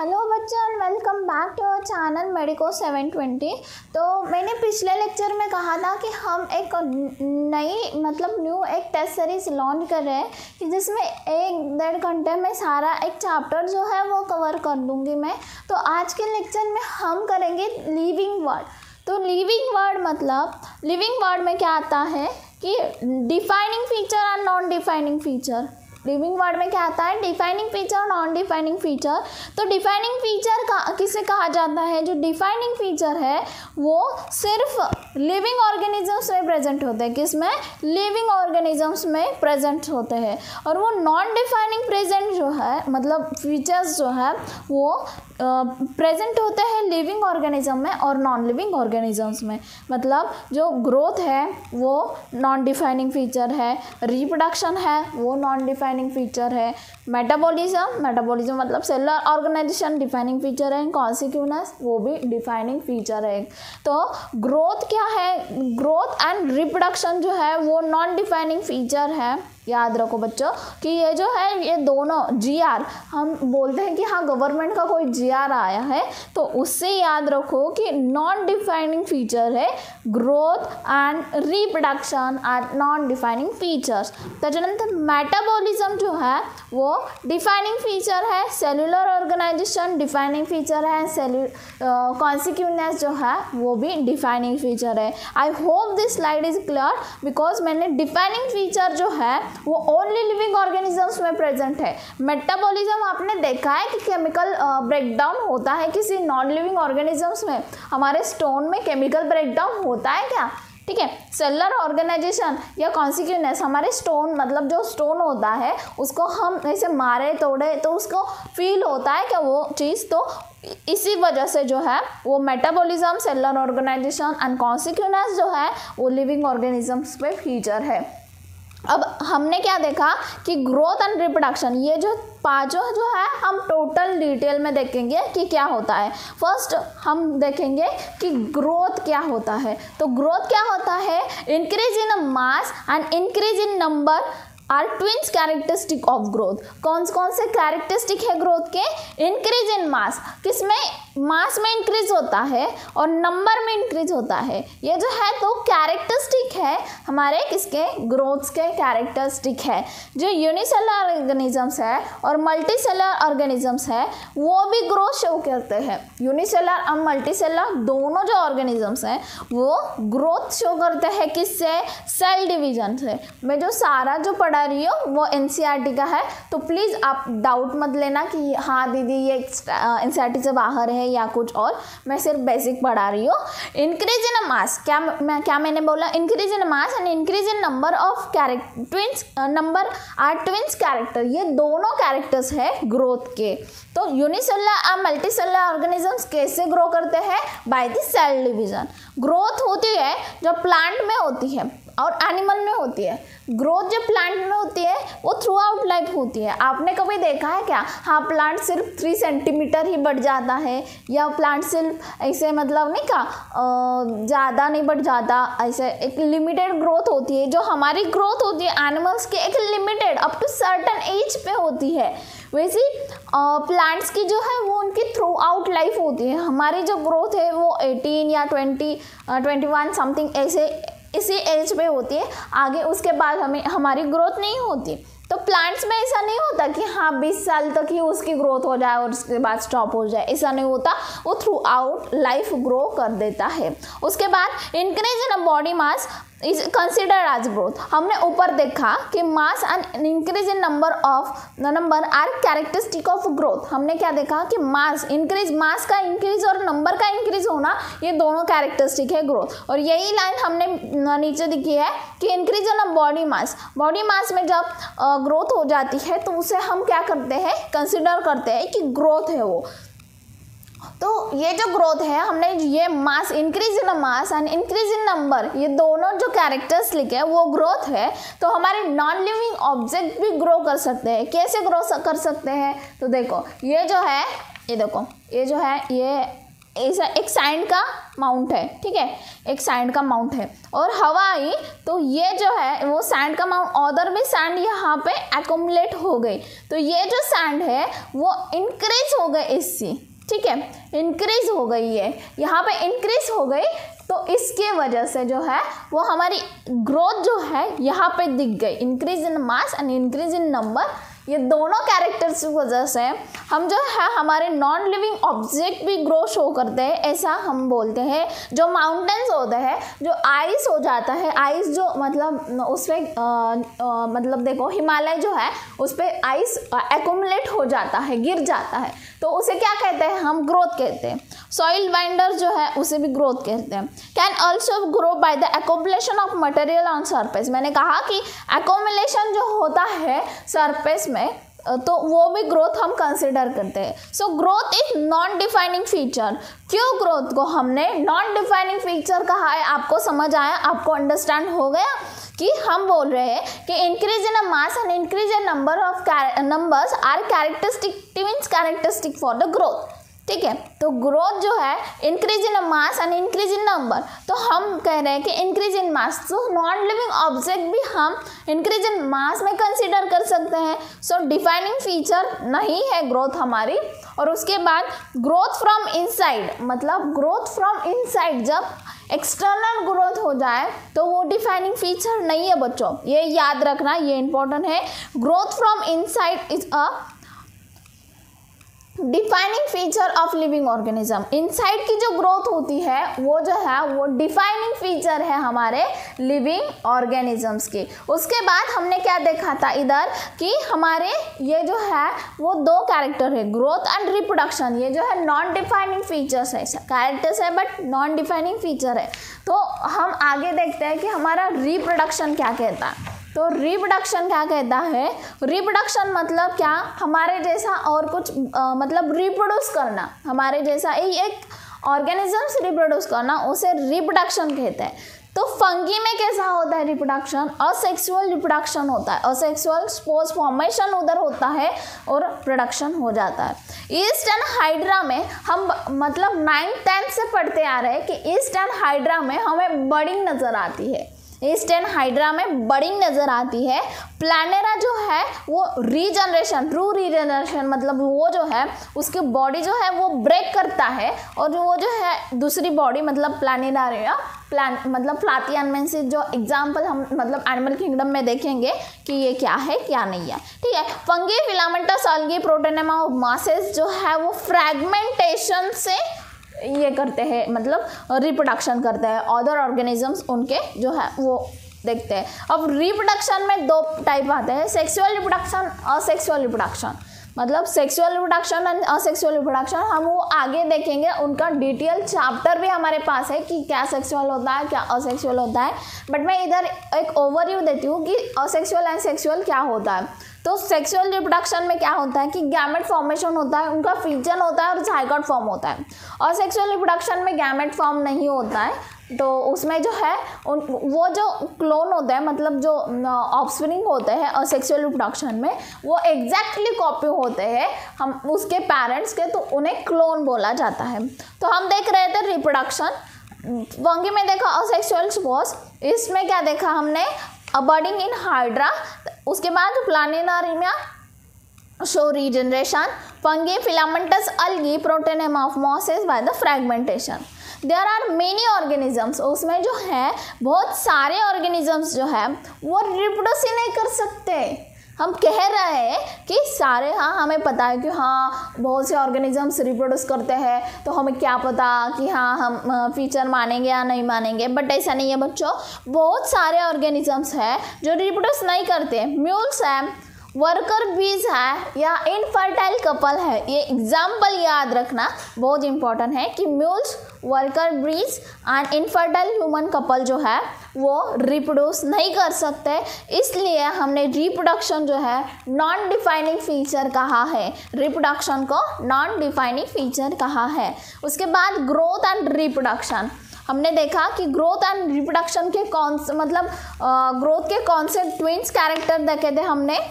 Hello बच्चों and welcome back to our channel medico 720। तो मैंने पिछले लेक्चर में कहा था कि हम एक न्यू एक टेस्ट सीरीज लॉन्च कर रहे हैं कि जिसमें 1-1.5 घंटे में सारा एक चैप्टर जो है वो कवर कर दूंगी मैं। तो आज के लेक्चर में हम करेंगे लिविंग वर्ड। तो लिविंग वर्ड में क्या आता है कि डिफाइनिंग फीचर और non defining feature. Living world में क्या आता है, डिफाइनिंग फीचर और नॉन डिफाइनिंग फीचर। तो डिफाइनिंग फीचर का किसे कहा जाता है, जो डिफाइनिंग फीचर है वो सिर्फ लिविंग ऑर्गेनिजम्स में प्रेजेंट होते हैं। किसमें? लिविंग ऑर्गेनिजम्स में प्रेजेंट होते हैं। और वो नॉन डिफाइनिंग प्रेजेंट जो है मतलब फीचर्स जो है वो प्रेजेंट होते हैं लिविंग ऑर्गेनिज्म में और नॉन लिविंग ऑर्गेनिजम्स में। मतलब जो ग्रोथ है वो नॉन डिफाइनिंग फीचर है, रिप्रोडक्शन है वो नॉन डिफाइनिंग फीचर है, मेटाबॉलिज्म मतलब सेलुलर ऑर्गेनाइजेशन डिफाइनिंग फीचर है, कॉन्सिक्वेंस वो भी डिफाइनिंग फीचर है। तो ग्रोथ क्या है, ग्रोथ एंड रिप्रोडक्शन जो है वो नॉन डिफाइनिंग फीचर है। याद रखो बच्चों कि ये जो है ये दोनों GR हम बोलते हैं कि हाँ गवर्नमेंट का कोई GR आया है तो उससे याद रखो कि नॉन डिफाइनिंग फीचर है growth and reproduction are non defining features. त्याच्यानंतर मेटाबॉलिज्म जो है वो डिफाइनिंग फीचर है, सेलुलर ऑर्गेनाइजेशन डिफाइनिंग फीचर है, कॉन्सिक्वेंस जो है वो भी डिफाइनिंग फीचर है। I hope this slide is clear because मैंने डिफाइनिंग फीचर जो है वो ओनली लिविंग ऑर्गेनिजम्स में प्रेजेंट है। मेटाबॉलिज्म आपने देखा है कि केमिकल ब्रेकडाउन होता है किसी नॉन लिविंग ऑर्गेनिजम्स में। हमारे स्टोन में केमिकल ब्रेकडाउन होता है क्या? ठीक है। सेलुलर ऑर्गेनाइजेशन या कॉन्सिक्वेंस हमारे स्टोन मतलब जो स्टोन होता है उसको हम ऐसे मारे तोड़े तो उसको फील होता है क्या वो चीज़। तो इसी वजह से जो है वो metabolism, cellular organization and consequence जो है वो लिविंग ऑर्गेनिजम्स पे फीचर है। अब हमने क्या देखा कि ग्रोथ एंड रिप्रोडक्शन ये जो पांचों जो है हम टोटल डिटेल में देखेंगे कि क्या होता है। फर्स्ट हम देखेंगे कि ग्रोथ क्या होता है। तो ग्रोथ क्या होता है, increase in mass and increase in number are twins characteristic of growth. कौन से कैरेक्टरिस्टिक है ग्रोथ के? इंक्रीज इन मास, किसमें? मास में इंक्रीज होता है और नंबर में इंक्रीज होता है। ये जो है तो कैरेक्टरिस्टिक है हमारे किसके? ग्रोथ के कैरेक्टरिस्टिक है। जो यूनिसेलुलर ऑर्गेनिजम्स है और मल्टी सेलुलर ऑर्गेनिजम्स है वो भी ग्रोथ शो करते हैं। यूनिसेलुलर और मल्टी सेलुलर दोनों जो ऑर्गेनिजम्स हैं वो ग्रोथ शो करते हैं किससे? सेल डिवीजन से। मैं जो सारा जो पढ़ा रही हो वो NCERT का है तो प्लीज़ आप डाउट मत लेना कि हाँ दीदी ये NCERT से बाहर है या कुछ और। मैं सिर्फ बेसिक पढ़ा रही हूँ। इंक्रीज इन मास क्या मैंने बोला? Increase in mass and increase in number of twins number are twins character. ये दोनों कैरेक्टर्स है ग्रोथ के। तो यूनिसेलुलर और मल्टी सेलुलर ऑर्गेनिजम्स कैसे ग्रो करते हैं? By the cell division. Growth होती है जो प्लांट में होती है और एनिमल में होती है। ग्रोथ जो प्लांट में होती है वो थ्रू आउट लाइफ होती है। आपने कभी देखा है क्या? हाँ प्लांट सिर्फ 3 सेंटीमीटर ही बढ़ जाता है या प्लांट सिर्फ ऐसे मतलब नहीं का ज़्यादा नहीं बढ़ जाता, ऐसे एक लिमिटेड ग्रोथ होती है। जो हमारी ग्रोथ होती है एनिमल्स की एक limited up to certain age पे होती है। वैसे प्लांट्स की जो है वो उनकी थ्रू आउट लाइफ होती है। हमारी जो ग्रोथ है वो 18 या 21 समथिंग ऐसे इसी एज पे होती है। आगे उसके बाद हमारी ग्रोथ नहीं होती। तो प्लांट्स में ऐसा नहीं होता कि हाँ 20 साल तक ही उसकी ग्रोथ हो जाए और उसके बाद स्टॉप हो जाए, ऐसा नहीं होता। वो थ्रू आउट लाइफ ग्रो कर देता है। उसके बाद increase in body mass is considered as growth. हमने ऊपर देखा कि mass and increase in number are characteristic of growth. हमने क्या देखा कि मास का इंक्रीज और नंबर का इंक्रीज होना ये दोनों कैरेक्टरिस्टिक है ग्रोथ। और यही लाइन हमने नीचे दिखी है कि इंक्रीज इन बॉडी मास में जब ग्रोथ हो जाती है तो उसे हम क्या करते हैं? कंसिडर करते हैं कि ग्रोथ है वो। तो ये जो ग्रोथ है हमने ये mass, increase in mass and increase in number, ये दोनों जो कैरेक्टर्स लिखे वो ग्रोथ है। तो हमारे नॉन लिविंग ऑब्जेक्ट भी ग्रो कर सकते हैं। कैसे ग्रो कर सकते हैं? तो देखो ये जो है ये देखो ये जो है ये ऐसा एक सैंड का माउंट है, ठीक है, एक सैंड का माउंट है और हवा आई तो ये जो है वो सैंड का माउंट, अदर भी सैंड यहाँ पे एक्युमुलेट हो गई, तो ये जो सैंड है वो इंक्रीज हो गई इससे, ठीक है, इंक्रीज हो गई है, यहाँ पे इंक्रीज हो गई, तो इसके वजह से जो है वो हमारी ग्रोथ जो है यहाँ पे दिख गई, increase in mass and increase in number. ये दोनों कैरेक्टर्स की वजह से हम जो है हमारे नॉन लिविंग ऑब्जेक्ट भी ग्रो शो करते हैं, ऐसा हम बोलते हैं। जो माउंटेन्स होते हैं, जो आइस हो जाता है, आइस जो मतलब उस पर मतलब देखो हिमालय जो है उस पर आइस एक्युमुलेट हो जाता है, गिर जाता है, तो उसे क्या कहते हैं, हम ग्रोथ कहते हैं। सॉइल बाइंडर जो है उसे भी ग्रोथ कहते हैं। Can also grow by the accumulation of material on surface. मैंने कहा कि एक्युमुलेशन जो होता है सरफेस में तो वो भी ग्रोथ हम कंसिडर करते हैं। So growth is non defining feature. क्यों ग्रोथ को हमने नॉन डिफाइनिंग फीचर कहा है, आपको समझ आया, आपको अंडरस्टैंड हो गया कि हम बोल रहे हैं कि increase in a mass and increase in number of numbers are characteristic for the growth, ठीक है। तो ग्रोथ जो है increase in mass and increase in number, तो हम कह रहे हैं कि इंक्रीज इन मास, तो नॉन लिविंग ऑब्जेक्ट भी हम इंक्रीज इन मास में कंसीडर कर सकते हैं। सो डिफाइनिंग फीचर नहीं है ग्रोथ हमारी। और उसके बाद ग्रोथ फ्रॉम इनसाइड, मतलब ग्रोथ फ्रॉम इनसाइड, जब एक्सटर्नल ग्रोथ हो जाए तो वो डिफाइनिंग फीचर नहीं है बच्चों, ये याद रखना, ये इंपॉर्टेंट है। Growth from inside is a defining feature of living organism. Inside की जो ग्रोथ होती है वो जो है वो डिफाइनिंग फीचर है हमारे लिविंग ऑर्गेनिजम्स की। उसके बाद हमने क्या देखा था इधर कि हमारे ये जो है वो दो कैरेक्टर है, ग्रोथ एंड रिप्रोडक्शन। ये जो है नॉन डिफाइनिंग फीचर्स है, कैरेक्टर्स है बट नॉन डिफाइनिंग फीचर है। तो हम आगे देखते हैं कि हमारा रिप्रोडक्शन क्या कहता है। तो रिप्रोडक्शन क्या कहता है, रिप्रोडक्शन मतलब क्या, हमारे जैसा और कुछ मतलब रिप्रोड्यूस करना, हमारे जैसा एक ऑर्गेनिजम्स रिप्रोड्यूस करना, उसे रिप्रोडक्शन कहते हैं। तो फंगी में कैसा होता है रिप्रोडक्शन, असेक्सुअल रिप्रोडक्शन होता है, असेक्सुअल स्पोर्स फॉर्मेशन उधर होता है और प्रोडक्शन हो जाता है। ईस्ट एंड हाइड्रा में हम मतलब 9th 10th से पढ़ते आ रहे हैं कि ईस्ट एंड हाइड्रा में हमें बडिंग नज़र आती है, ईस्ट एंड हाइड्रा में बडिंग नज़र आती है। प्लानेरा जो है वो रीजनरेशन, ट्रू रीजनरेशन, मतलब वो जो है उसकी बॉडी जो है वो ब्रेक करता है और वो जो है दूसरी बॉडी मतलब प्लानेरारिया मतलब प्लाटियनमेंसिस, जो एग्जाम्पल हम मतलब एनिमल किंगडम में देखेंगे कि ये क्या है क्या नहीं है, ठीक है। फंगी, फिलामेंटस, अलगी, प्रोटोनेमा और मासेस जो है वो फ्रैगमेंटेशन से ये करते हैं, मतलब रिप्रोडक्शन करते हैं। अदर ऑर्गेनिजम्स उनके जो है वो देखते हैं। अब रिप्रोडक्शन में दो टाइप आते हैं, सेक्सुअल रिप्रोडक्शन, असेक्सुअल रिप्रोडक्शन। मतलब sexual reproduction and asexual reproduction हम वो आगे देखेंगे, उनका डिटेल चैप्टर भी हमारे पास है कि क्या सेक्सुअल होता है क्या असेक्सुअल होता है। बट मैं इधर एक ओवरव्यू देती हूँ कि असेक्सुअल एंड सेक्सुअल क्या होता है। तो सेक्सुअल रिप्रोडक्शन में क्या होता है कि गैमेट फॉर्मेशन होता है, उनका फ्यूजन होता है और जाइगोट फॉर्म होता है। और सेक्सुअल रिप्रोडक्शन में गैमेट फॉर्म नहीं होता है, तो उसमें जो है वो जो क्लोन होते हैं, मतलब जो ऑफस्प्रिंग होते हैं असेक्सुअल रिप्रोडक्शन में, वो एग्जैक्टली कॉपी होते हैं हम उसके पेरेंट्स के, तो उन्हें क्लोन बोला जाता है। तो हम देख रहे थे रिप्रोडक्शन, फंगी में देखा असेक्सुअल स्पोर्स, इसमें क्या देखा हमने बडिंग इन हाइड्रा। उसके बाद planaria show regeneration, fungi, filamentous, algae, protonema of mosses by the fragmentation. There are many organisms, उसमें जो है बहुत सारे ऑर्गेनिजम्स जो है वो रिप्रोड्यूस ही नहीं कर सकते। हम कह रहे हैं कि सारे, हाँ हमें पता है कि हाँ बहुत से ऑर्गेनिजम्स रिप्रोड्यूस करते हैं, तो हमें क्या पता कि हाँ हम फीचर मानेंगे या नहीं मानेंगे, बट ऐसा नहीं है बच्चों। बहुत सारे ऑर्गेनिजम्स हैं जो रिप्रोड्यूस नहीं करते। म्यूल्स हैं, वर्कर बीज है या इनफर्टाइल कपल है, ये एग्जाम्पल याद रखना बहुत इंपॉर्टेंट है कि mules, worker bees and infertile human couple जो है वो रिप्रोड्यूस नहीं कर सकते, इसलिए हमने रिप्रोडक्शन जो है नॉन डिफाइनिंग फीचर कहा है, रिप्रोडक्शन को नॉन डिफाइनिंग फीचर कहा है। उसके बाद ग्रोथ एंड रिप्रोडक्शन, हमने देखा कि ग्रोथ एंड रिप्रोडक्शन के मतलब ग्रोथ के कौन से ट्विन्स कैरेक्टर देखे थे हमने,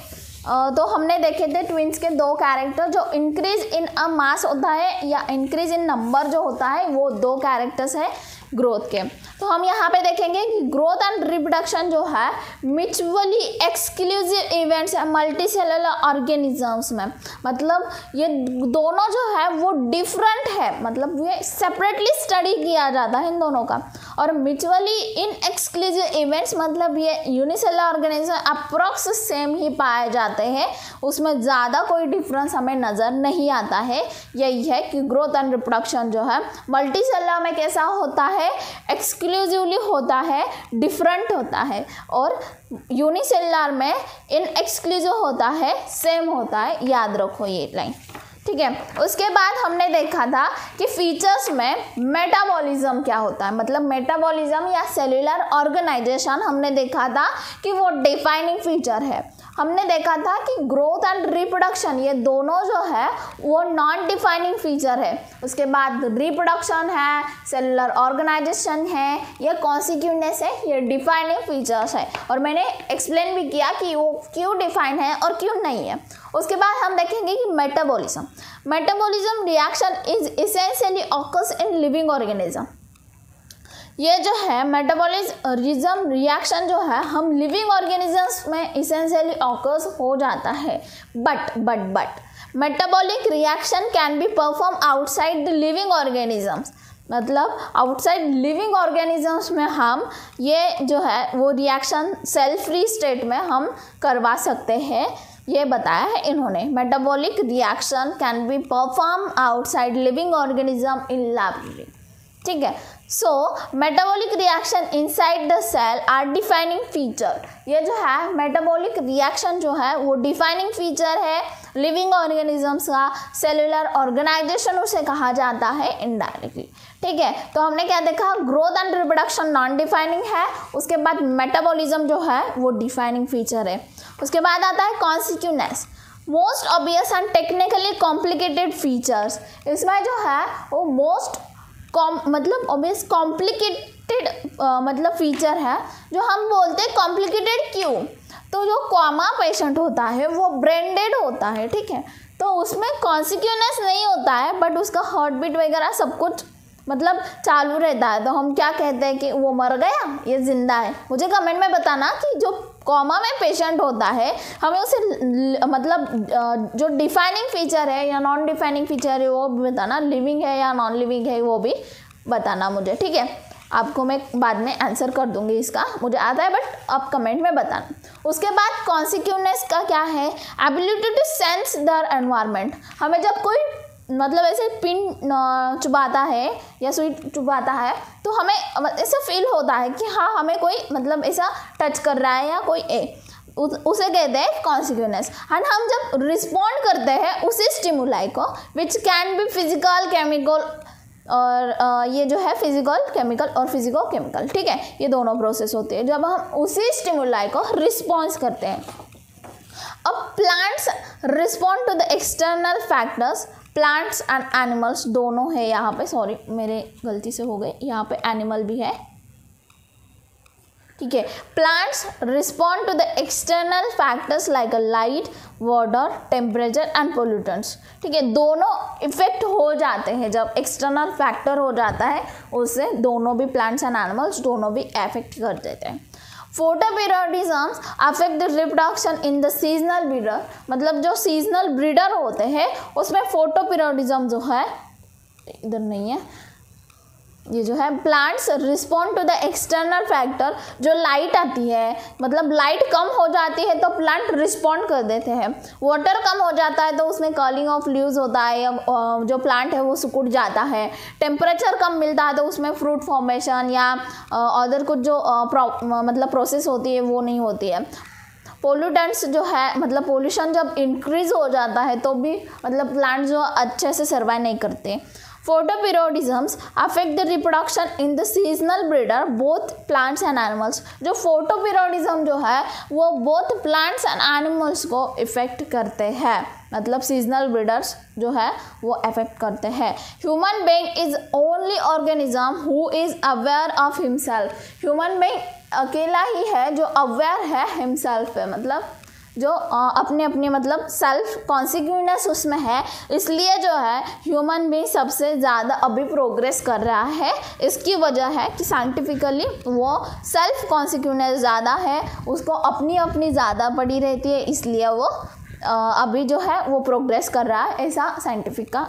तो हमने देखे थे ट्विंस के दो कैरेक्टर, जो इंक्रीज इन अ मास होता है या इंक्रीज इन नंबर जो होता है, वो दो कैरेक्टर्स है ग्रोथ के। तो हम यहाँ पे देखेंगे कि ग्रोथ एंड रिप्रोडक्शन जो है म्यूचुअली एक्सक्लूसिव इवेंट्स है मल्टी सेलुलर ऑर्गेनिजम्स में। मतलब ये दोनों जो है वो डिफरेंट है, मतलब ये सेपरेटली स्टडी किया जाता है इन दोनों का। और म्यूचुअली इन एक्सक्लूसिव इवेंट्स मतलब ये यूनिसेलुलर ऑर्गेनिज्म अप्रॉक्स सेम ही पाए जाते हैं, उसमें ज़्यादा कोई डिफरेंस हमें नज़र नहीं आता है। यही है कि ग्रोथ एंड रिप्रोडक्शन जो है मल्टी सेलुलर में कैसा होता है, एक्सक्लूसिवली होता है, डिफरेंट होता है, और यूनिसेलुलर में इन एक्सक्लूसिव होता है, सेम होता है। याद रखो ये लाइन, ठीक है। उसके बाद हमने देखा था कि फीचर्स में मेटाबॉलिज्म क्या होता है, मतलब मेटाबॉलिज्म या सेलुलर ऑर्गेनाइजेशन हमने देखा था कि वो डिफाइनिंग फीचर है। हमने देखा था कि ग्रोथ एंड रिप्रोडक्शन ये दोनों जो है वो नॉन डिफाइनिंग फीचर है। उसके बाद रिप्रोडक्शन है, सेलुलर ऑर्गेनाइजेशन है, ये कॉन्सिक्यूनेस है, ये डिफाइनिंग फीचर्स है। और मैंने एक्सप्लेन भी किया कि वो क्यों डिफाइन है और क्यों नहीं है। उसके बाद हम देखेंगे कि metabolism reaction is essentially occurs in living organism. ये जो है मेटाबॉलिज्म रिएक्शन जो है हम लिविंग ऑर्गेनिजम्स में इसेंशियली ऑकर्स हो जाता है। But metabolic reaction can be perform outside the living organisms. मतलब आउटसाइड लिविंग ऑर्गेनिजम्स में हम ये जो है वो रिएक्शन सेल फ्री स्टेट में हम करवा सकते हैं, ये बताया है इन्होंने। Metabolic reaction can be perform outside living organism in laboratory, ठीक है। So metabolic reaction inside the cell are defining feature. ये जो है मेटाबॉलिक रिएक्शन जो है वो डिफाइनिंग फीचर है लिविंग ऑर्गेनिजम्स का। सेलुलर ऑर्गेनाइजेशन उसे कहा जाता है इनडायरेक्टली, ठीक है। तो हमने क्या देखा, growth and reproduction non defining है, उसके बाद मेटाबॉलिज्म जो है वो डिफाइनिंग फीचर है। उसके बाद आता है consciousness, most obvious and technically complicated features. इसमें जो है वो मोस्ट मतलब ऑब्वियस कॉम्प्लिकेटेड मतलब फीचर है, जो हम बोलते हैं कॉम्प्लिकेटेड क्यों, तो जो कॉमा पेशेंट होता है वो ब्रेन डेड होता है, ठीक है। तो उसमें कॉन्सिक्यूनेस नहीं होता है, बट उसका हार्ट बीट वगैरह सब कुछ मतलब चालू रहता है। तो हम क्या कहते हैं कि वो मर गया, ये जिंदा है। मुझे कमेंट में बताना कि जो कॉमा में पेशेंट होता है हमें उसे मतलब जो डिफाइनिंग फीचर है या नॉन डिफाइनिंग फीचर है वो भी बताना, लिविंग है या नॉन लिविंग है वो भी बताना मुझे, ठीक है। आपको मैं बाद में आंसर कर दूंगी इसका, मुझे आता है बट आप कमेंट में बताना। उसके बाद कॉन्सिक्यूनेस का क्या है, ability to sense their environment. हमें जब कोई मतलब ऐसे पिन चुभाता है या सुई चुभाता है तो हमें ऐसा फील होता है कि हाँ हमें कोई मतलब ऐसा टच कर रहा है या कोई उसे कहते हैं कॉन्सिक्यूनेस। एंड हम जब रिस्पॉन्ड करते हैं उसी स्टिमुलाई को, which can be physical, chemical, और ये जो है फिजिकल केमिकल और फिजिको केमिकल, ठीक है। ये दोनों प्रोसेस होते हैं जब हम उसी स्टिमुलाई को रिस्पॉन्स करते हैं। अब plants respond to the external factors, plants and animals दोनों है यहाँ पे, सॉरी मेरे गलती से हो गए, यहाँ पे एनिमल भी है, ठीक है। Plants respond to the external factors like a light, water, temperature and pollutants, ठीक है। दोनों इफेक्ट हो जाते हैं जब एक्सटर्नल फैक्टर हो जाता है, उससे दोनों भी प्लांट्स एंड एनिमल्स दोनों भी अफेक्ट कर देते हैं। Photoperiodism affect the reproduction in the seasonal breeder. मतलब जो सीजनल ब्रीडर होते हैं उसमें फोटोपीरियोडिज्म जो है, इधर नहीं है, ये जो है plants respond to the external factor. जो लाइट आती है, मतलब लाइट कम हो जाती है तो प्लांट रिस्पॉन्ड कर देते हैं। वाटर कम हो जाता है तो उसमें कर्लिंग ऑफ लीव्स होता है या जो प्लांट है वो सिकुड़ जाता है। टेम्परेचर कम मिलता है तो उसमें फ्रूट फॉर्मेशन या अदर कुछ जो मतलब प्रोसेस होती है वो नहीं होती है। पोल्यूटेंट्स जो है मतलब पोल्यूशन जब इंक्रीज हो जाता है तो भी मतलब प्लांट जो अच्छे से सर्वाइव नहीं करते। Photoperiodisms affect the reproduction in the seasonal breeder both plants and animals। जो फोटोपीरियोडिज्म जो है वो both plants and animals को इफेक्ट करते हैं, मतलब सीजनल ब्रीडर्स जो है वो अफेक्ट करते हैं। Human being is only organism who is aware of himself. Human being अकेला ही है जो अवेयर है हिमसेल्फ पे, मतलब जो अपने अपने मतलब सेल्फ कॉन्सिक्वेंस उसमें है, इसलिए जो है ह्यूमन बीइंग सबसे ज़्यादा अभी प्रोग्रेस कर रहा है। इसकी वजह है कि साइंटिफिकली वो सेल्फ कॉन्सिक्वेंस ज़्यादा है, उसको अपनी अपनी ज़्यादा पड़ी रहती है, इसलिए वो अभी जो है वो प्रोग्रेस कर रहा है, ऐसा साइंटिफिक का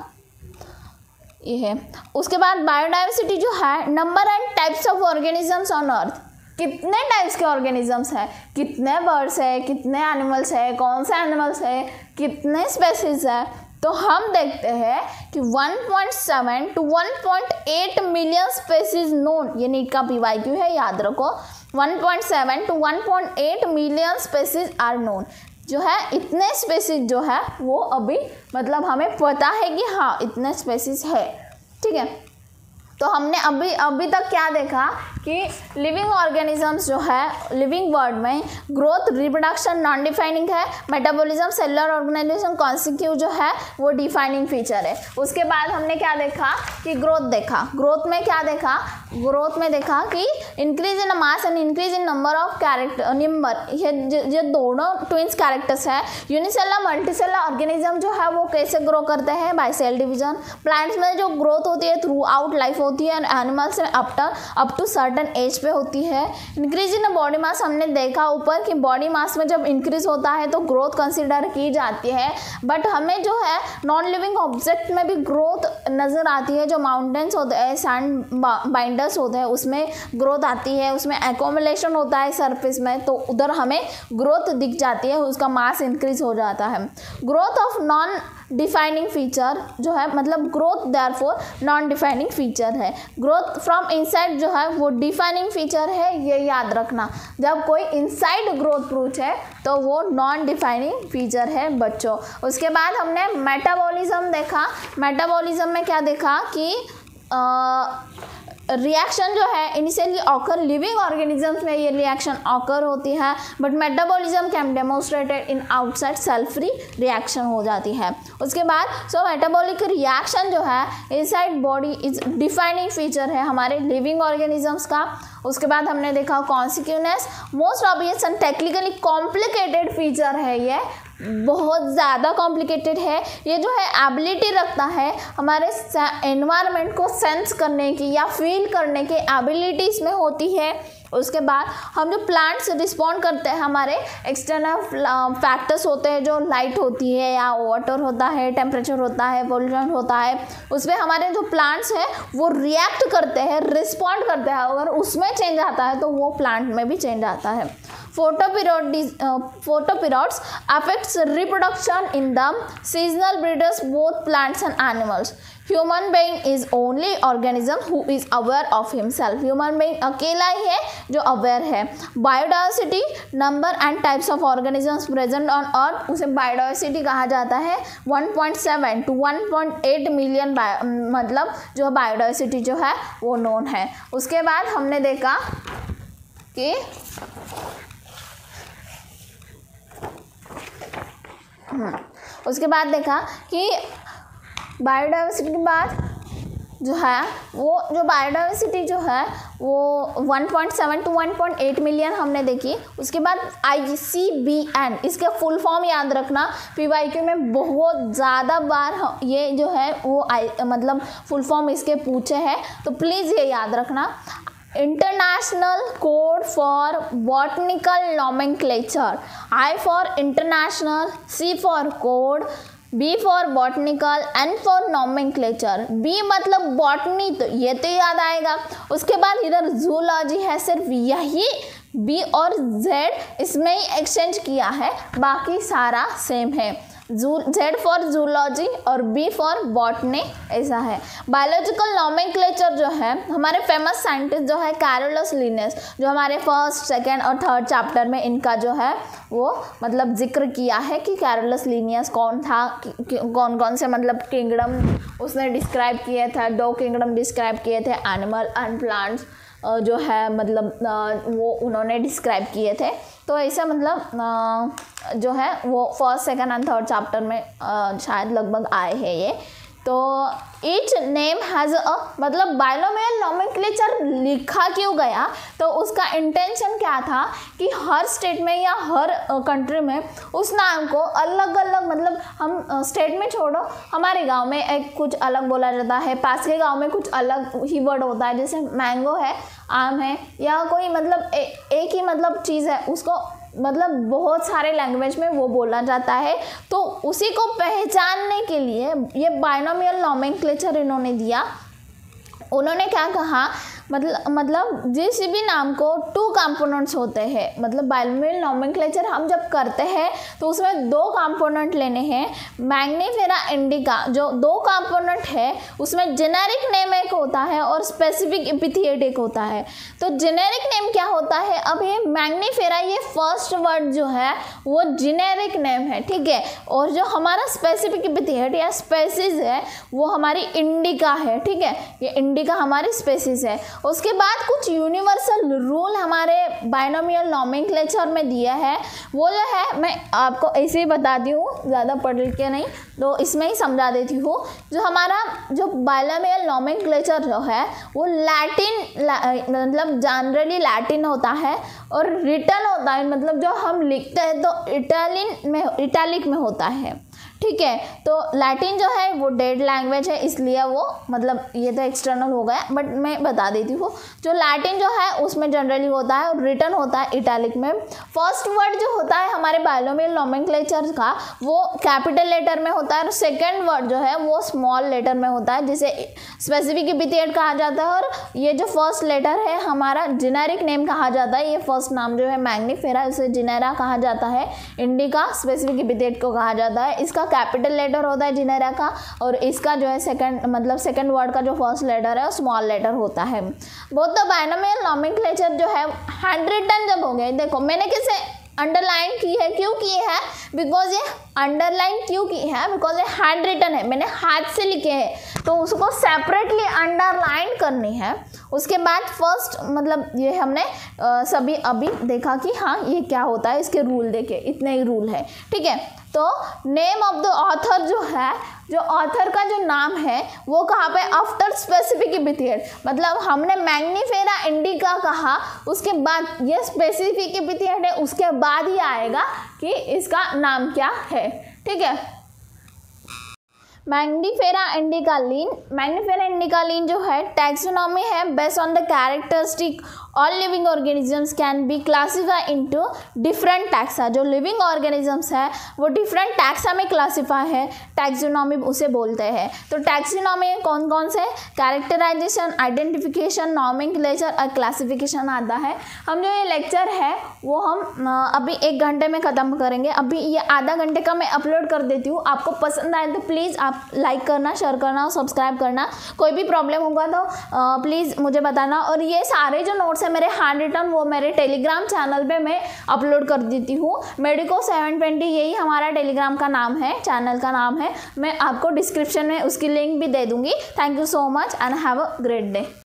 ये है। उसके बाद बायोडाइवर्सिटी जो है number and types of organisms on earth, कितने टाइप्स के ऑर्गेनिजम्स हैं, कितने बर्ड्स है, कितने एनिमल्स है, कौन से एनिमल्स है, कितने स्पेसीज है, तो हम देखते हैं कि 1.7 to 1.8 मिलियन स्पेसीज नोन, ये नीट का PYQ है, याद रखो 1.7 to 1.8 million species are known, जो है इतने स्पेसीज जो है वो अभी मतलब हमें पता है कि हाँ इतने स्पेसीज है, ठीक है। तो हमने अभी तक क्या देखा कि लिविंग ऑर्गेनिजम्स जो है लिविंग वर्ल्ड में ग्रोथ, रिप्रोडक्शन नॉन डिफाइनिंग है, मेटाबॉलिज्म, सेलुलर ऑर्गेनाइजेशन कॉन्स्टिट्यूट जो है वो डिफाइनिंग फीचर है। उसके बाद हमने क्या देखा कि ग्रोथ देखा, ग्रोथ में क्या देखा, ग्रोथ में देखा कि increase in mass and increase in number of character number, ये दोनों ट्विंस कैरेक्टर्स है। यूनिसेलर मल्टीसेलर ऑर्गेनिज्म जो है वो कैसे ग्रो करते हैं, बाय सेल डिवीजन। प्लांट्स में जो ग्रोथ होती है थ्रू आउट लाइफ होती है, एनिमल्स में अप टू सर्टन एज पे होती है। इंक्रीज इन बॉडी मास हमने देखा ऊपर कि बॉडी मास में जब इंक्रीज होता है तो ग्रोथ कंसिडर की जाती है, बट हमें जो है नॉन लिविंग ऑब्जेक्ट में भी ग्रोथ नज़र आती है। जो माउंटेन्स होते हैं, सैंड बाइंडर्स होते हैं, उसमें ग्रोथ आती है, उसमें एक्यूमुलेशन होता है सरफेस में, तो उधर हमें ग्रोथ दिख जाती है, उसका मास इंक्रीज हो जाता है। Growth of non defining feature जो है मतलब growth therefore non defining feature है। ग्रोथ फ्रॉम इनसाइड जो है वो डिफाइनिंग फीचर है, ये याद रखना। जब कोई इनसाइड ग्रोथ पूछे तो वो नॉन डिफाइनिंग फीचर है बच्चों। उसके बाद हमने मेटाबॉलिज्म देखा। मेटाबॉलिज्म में क्या देखा कि रिएक्शन जो है इनिशियली ऑकर लिविंग ऑर्गेनिजम्स में ये रिएक्शन ऑकर होती है, but metabolism can demonstrated in outside self free reaction हो जाती है। उसके बाद मेटाबॉलिक रिएक्शन जो है inside body is defining feature है हमारे लिविंग ऑर्गेनिजम्स का। उसके बाद हमने देखा consequence, most obvious and technically complicated feature है, ये बहुत ज़्यादा कॉम्प्लिकेटेड है। ये जो है एबिलिटी रखता है हमारे एनवायरनमेंट को सेंस करने की या फील करने की एबिलिटी इसमें होती है। उसके बाद हम जो प्लांट्स रिस्पॉन्ड करते हैं, हमारे एक्सटर्नल फैक्टर्स होते हैं, जो लाइट होती है या वाटर होता है, टेम्परेचर होता है, पोल्यूशन होता है, उसमें हमारे जो प्लांट्स हैं वो रिएक्ट करते हैं, रिस्पॉन्ड करते हैं। अगर उसमें चेंज आता है तो वो प्लांट में भी चेंज आता है। Photoperiods affects reproduction in the seasonal breeders both plants and animals. Human being is only organism who is aware of himself. Human being अकेला ही है जो aware है। Biodiversity number and types of organisms present on earth, उसे biodiversity कहा जाता है। 1.7 to 1.8 million मतलब जो biodiversity जो है वो known है। उसके बाद हमने देखा कि उसके बाद देखा कि बायोडाइवर्सिटी के बाद जो है वो जो बायोडाइवर्सिटी जो है वो 1.7 to 1.8 मिलियन हमने देखी। उसके बाद ICBN, इसका फुल फॉर्म याद रखना, PYQ में बहुत ज़्यादा बार ये जो है वो मतलब फुल फॉर्म इसके पूछे हैं, तो प्लीज़ ये याद रखना। International code for botanical nomenclature, I for international, C for code, B for botanical, N for nomenclature. B मतलब बॉटनी, तो ये तो याद आएगा। उसके बाद इधर जूलॉजी है, सिर्फ यही B और Z इसमें ही एक्सचेंज किया है, बाकी सारा सेम है। Z फॉर जूलॉजी और B फॉर बॉटनी, ऐसा है। बायोलॉजिकल नॉमेनक्लेचर जो है हमारे फेमस साइंटिस्ट जो है कैरोलस लिनेस, जो हमारे फर्स्ट, सेकंड और थर्ड चैप्टर में इनका जो है वो मतलब जिक्र किया है कि कैरोलस लिनियस कौन था, कौन कौन से मतलब किंगडम उसने डिस्क्राइब किए थे। 2 किंगडम डिस्क्राइब किए थे, एनिमल एंड प्लांट्स जो है मतलब वो उन्होंने डिस्क्राइब किए थे। तो ऐसा मतलब जो है वो first, second and third chapter में शायद लगभग आए हैं ये। तो ईच नेम हैज़ अ मतलब बाइनोमियल नोमेनक्लेचर लिखा क्यों गया, तो उसका इंटेंशन क्या था कि हर स्टेट में या हर कंट्री में उस नाम को अलग अलग, मतलब हम स्टेट में छोड़ो, हमारे गांव में एक कुछ अलग बोला जाता है, पास के गांव में कुछ अलग ही वर्ड होता है, जैसे मैंगो है, आम है, या कोई मतलब एक ही मतलब चीज़ है, उसको मतलब बहुत सारे लैंग्वेज में वो बोला जाता है। तो उसी को पहचानने के लिए ये बाइनोमियल नोमेनक्लेचर इन्होंने दिया। उन्होंने क्या कहा, मतलब जिस भी नाम को 2 कंपोनेंट्स होते हैं, मतलब बाइनोमियल नोमेनक्लेचर हम जब करते हैं तो उसमें 2 कंपोनेंट लेने हैं। मैग्नीफेरा इंडिका जो 2 कंपोनेंट है उसमें जेनेरिक नेम एक होता है और स्पेसिफिक एपिथेट एक होता है। तो जेनेरिक नेम क्या होता है, अब ये मैग्नीफेरा ये फर्स्ट वर्ड जो है वो जेनेरिक नेम है, ठीक है, और जो हमारा स्पेसिफिक एपिथेट या स्पेसीज है वो हमारी इंडिका है, ठीक है, ये इंडिका हमारी स्पेसीज है। उसके बाद कुछ यूनिवर्सल रूल हमारे बाइनोमियल नोमेनक्लेचर में दिया है, वो जो है मैं आपको ऐसे ही बताती हूँ, ज़्यादा पढ़ के नहीं, तो इसमें ही समझा देती हूँ। जो हमारा जो बाइनोमियल नोमेनक्लेचर जो है वो लैटिन मतलब जनरली लैटिन होता है और रिटन होता है, मतलब जो हम लिखते हैं तो इटैलिक में होता है, ठीक है। तो लैटिन जो है वो डेड लैंग्वेज है, इसलिए वो मतलब ये तो एक्सटर्नल हो गया, बट मैं बता देती हूँ। जो लैटिन जो है उसमें जनरली होता है और रिटन होता है इटैलिक में। फर्स्ट वर्ड जो होता है हमारे बाइनोमियल नोमेनक्लेचर का वो कैपिटल लेटर में होता है और सेकंड वर्ड जो है वो स्मॉल लेटर में होता है, जिसे स्पेसिफिक एपिथेट कहा जाता है। और ये जो फर्स्ट लेटर है हमारा जेनेरिक नेम कहा जाता है। ये फर्स्ट नाम जो है मैग्नीफेरा, इसे जेनेरा कहा जाता है। इंडिका स्पेसिफिक एपिथेट को कहा जाता है। इसका कैपिटल लेटर होता है जेनेरा का, और इसका जो है सेकंड वर्ड का जो फर्स्ट लेटर है वो स्मॉल लेटर होता है। बहुत तो बाइनोमियल नोमेनक्लेचर जो है हैंड रिटन जब हो गए, देखो मैंने किसे अंडरलाइन की है, क्यों की है, बिकॉज ये अंडरलाइन क्यों की है, बिकॉज ये हैंड रिटन है, मैंने हाथ से लिखे हैं, तो उसको सेपरेटली अंडरलाइन करनी है। उसके बाद फर्स्ट मतलब ये हमने सभी अभी देखा कि हाँ ये क्या होता है, इसके रूल देखे, इतने ही रूल है, ठीक है। तो नेम ऑफ द ऑथर जो है, जो ऑथर का जो नाम है वो कहाँ पे, आफ्टर स्पेसिफिक एपिथेट, मतलब हमने मैग्नीफेरा इंडिका कहा, उसके बाद ये स्पेसिफिक एपिथेट है, उसके बाद ही आएगा कि इसका नाम क्या है, ठीक है। मैग्नीफेरा इंडिकालीन जो है टैक्सोनॉमी है, based on the characteristic all living organisms can be classify into different taxa. जो लिविंग ऑर्गेनिजम्स है वो डिफरेंट टैक्सा में क्लासीफाई है, टैक्सोनॉमी उसे बोलते हैं। तो टैक्सोनॉमी में कौन कौन से कैरेक्टराइजेशन, आइडेंटिफिकेशन, नोमेनक्लेचर और क्लासिफिकेशन आता है। हम जो ये लेक्चर है वो हम अभी 1 घंटे में ख़त्म करेंगे। अभी ये आधा घंटे का मैं अपलोड कर देती हूँ। आपको पसंद आए तो प्लीज़ आप लाइक करना, शेयर करना और सब्सक्राइब करना। कोई भी प्रॉब्लम होगा तो प्लीज़ मुझे बताना। और ये सारे जो नोट्स है मेरे हैंड रिटन वो मेरे टेलीग्राम चैनल पे मैं अपलोड कर देती हूँ। मेडिको 720 यही हमारा टेलीग्राम का नाम है, चैनल का नाम है। मैं आपको डिस्क्रिप्शन में उसकी लिंक भी दे दूँगी। Thank you so much and have a great day.